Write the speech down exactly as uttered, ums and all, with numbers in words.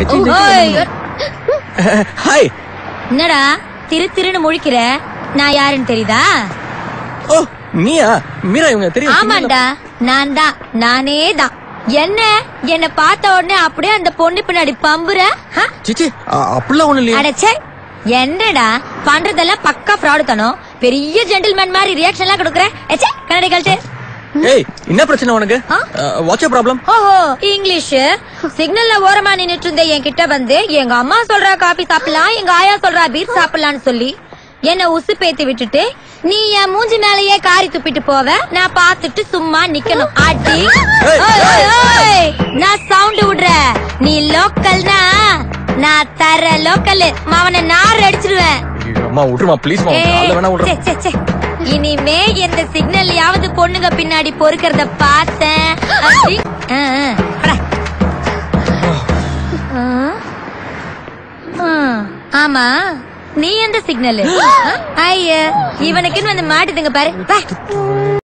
Hi. என்னடா திரு திருன்னு முழிக்கிற? நான் யாருன்னு தெரியுதா? ஓ நீயா? மீரா இவங்க தெரியும். ஆமாண்டா நான் தான், நானே தான். என்ன என்ன பார்த்த உடனே அப்படியே அந்த பொண்ணு பின்னாடி பம்புற? சிச்சி அப்படிலாம் ஒண்ணு இல்லையா? அடச்சே, என்னடா பண்றதெல்லாம் பக்கா ஃப்ராடு தனம். பெரிய ஜென்டில்மேன் மாதிரி ரியாக்ஷன் எல்லாம் கொடுக்குற. எச்சே கண்ணாடி கழட்டு. ஏய் என்ன பிரச்சனை உனக்கு? What's you problem? ஓஹோ இங்கிலீஷ். சிக்னல்ல ஓரமா நின்னுட்டு இருந்த என் கிட்ட வந்து எங்க அம்மா சொல்றா காபி சாப்பிடலாம், எங்க ஆயா சொல்றா பீர் சாப்பிடலாம்னு சொல்லி என்ன உசு பேத்தி விட்டுட்டு நீ என் மூஞ்சி மேலேயே காரி துப்பிட்டு போவ. நான் பாத்துட்டு சும்மா நிக்கணும். அடி நான் சவுண்ட் விடுற. நீ லோக்கல்னா நான் தர லோக்கல். அவனை நார் அடிச்சிருவேன். அம்மா விட்டுருமா ப்ளீஸ். இனிமே எந்த சிக்னல்யாவது பொண்ணுங்க பின்னாடி பொறுக்கிறத பார்த்தேன். ஆமா நீ எந்த சிக்னல்? ஐய இவனுக்குன்னு வந்து மாட்டுதுங்க பாரு.